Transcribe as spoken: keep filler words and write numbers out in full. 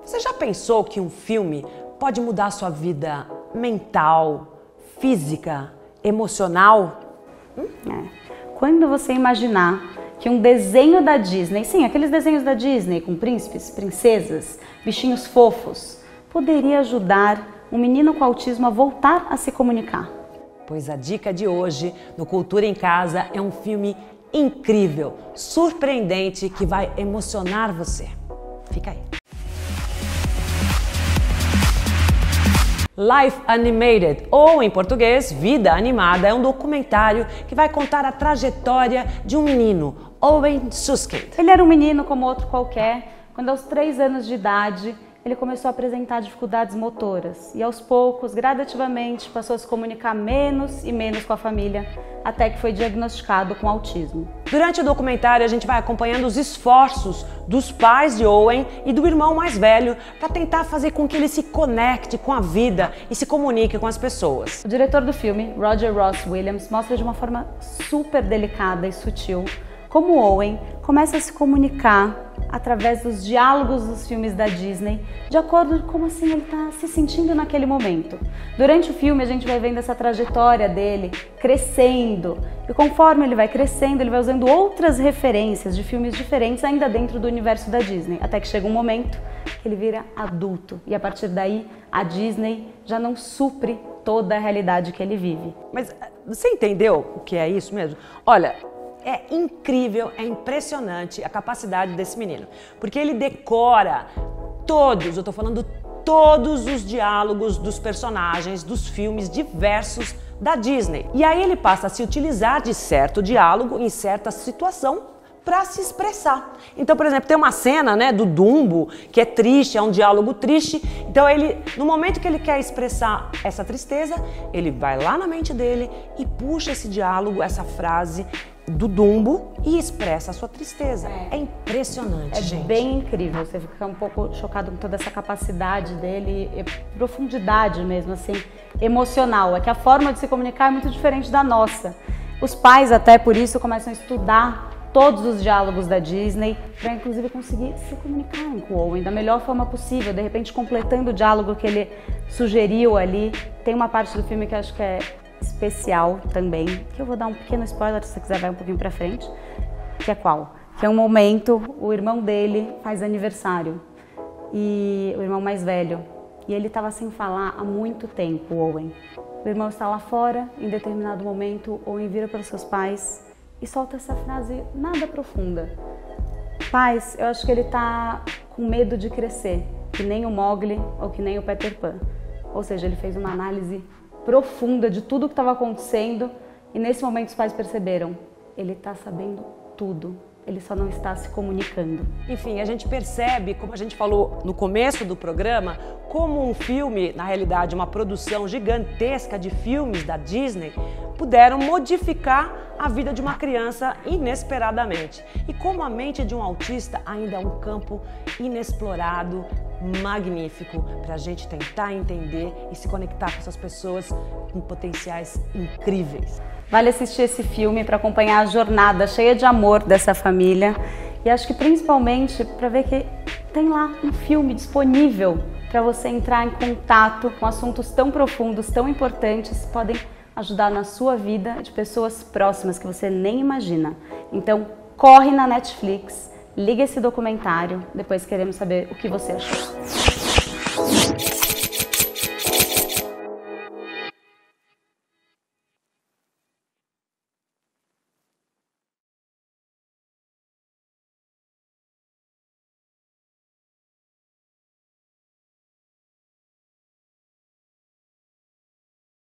Você já pensou que um filme pode mudar a sua vida mental, física, emocional? Hum? É. Quando você imaginar que um desenho da Disney, sim, aqueles desenhos da Disney com príncipes, princesas, bichinhos fofos, poderia ajudar um menino com autismo a voltar a se comunicar. Pois a dica de hoje no Cultura em Casa é um filme incrível, surpreendente, que vai emocionar você. Fica aí. Life Animated, ou em português, Vida Animada, é um documentário que vai contar a trajetória de um menino, Owen Suskind. Ele era um menino como outro qualquer, quando aos três anos de idade ele começou a apresentar dificuldades motoras e aos poucos, gradativamente, passou a se comunicar menos e menos com a família, até que foi diagnosticado com autismo. Durante o documentário a gente vai acompanhando os esforços dos pais de Owen e do irmão mais velho para tentar fazer com que ele se conecte com a vida e se comunique com as pessoas. O diretor do filme, Roger Ross Williams, mostra de uma forma super delicada e sutil como Owen começa a se comunicar através dos diálogos dos filmes da Disney, de acordo com como assim ele está se sentindo naquele momento. Durante o filme a gente vai vendo essa trajetória dele crescendo, e conforme ele vai crescendo, ele vai usando outras referências de filmes diferentes ainda dentro do universo da Disney, até que chega um momento que ele vira adulto, e a partir daí a Disney já não supre toda a realidade que ele vive. Mas você entendeu o que é isso mesmo? Olha, é incrível, é impressionante a capacidade desse menino, porque ele decora todos, eu tô falando todos os diálogos dos personagens dos filmes diversos da Disney. E aí ele passa a se utilizar de certo diálogo em certa situação para se expressar. Então, por exemplo, tem uma cena, né, do Dumbo, que é triste, é um diálogo triste. Então ele, no momento que ele quer expressar essa tristeza, ele vai lá na mente dele e puxa esse diálogo, essa frase do Dumbo e expressa a sua tristeza. É, é impressionante, é gente. É bem incrível, você fica um pouco chocado com toda essa capacidade dele, e profundidade mesmo, assim, emocional. É que a forma de se comunicar é muito diferente da nossa. Os pais até por isso começam a estudar todos os diálogos da Disney para inclusive conseguir se comunicar com o Owen da melhor forma possível, de repente completando o diálogo que ele sugeriu ali. Tem uma parte do filme que eu acho que é especial também, que eu vou dar um pequeno spoiler, se você quiser vai um pouquinho pra frente, que é qual? Que é um momento, o irmão dele faz aniversário, e o irmão mais velho, e ele estava sem falar há muito tempo, o Owen. O irmão está lá fora, em determinado momento, Owen vira para os seus pais e solta essa frase nada profunda. Pais, eu acho que ele está com medo de crescer, que nem o Mowgli ou que nem o Peter Pan. Ou seja, ele fez uma análise profunda de tudo o que estava acontecendo e nesse momento os pais perceberam, ele está sabendo tudo, ele só não está se comunicando. Enfim, a gente percebe, como a gente falou no começo do programa, como um filme, na realidade uma produção gigantesca de filmes da Disney, puderam modificar a vida de uma criança inesperadamente. E como a mente de um autista ainda é um campo inexplorado, magnífico, para a gente tentar entender e se conectar com essas pessoas com potenciais incríveis. Vale assistir esse filme para acompanhar a jornada cheia de amor dessa família e acho que principalmente para ver que tem lá um filme disponível para você entrar em contato com assuntos tão profundos, tão importantes, que podem ajudar na sua vida de pessoas próximas que você nem imagina. Então, corre na Netflix, liga esse documentário, depois queremos saber o que você achou.